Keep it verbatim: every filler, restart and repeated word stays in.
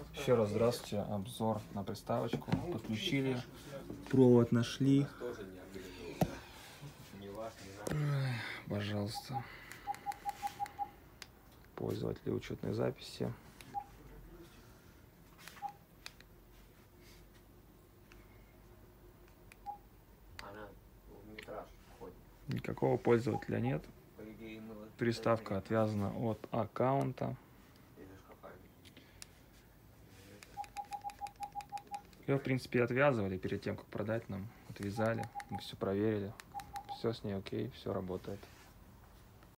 Еще раз здравствуйте, обзор на приставочку. Подключили, провод нашли. Пожалуйста. Пользователи учетной записи. Никакого пользователя нет. Приставка отвязана от аккаунта. Ее, в принципе, отвязывали перед тем, как продать нам. Отвязали, мы все проверили. Все с ней окей, все работает.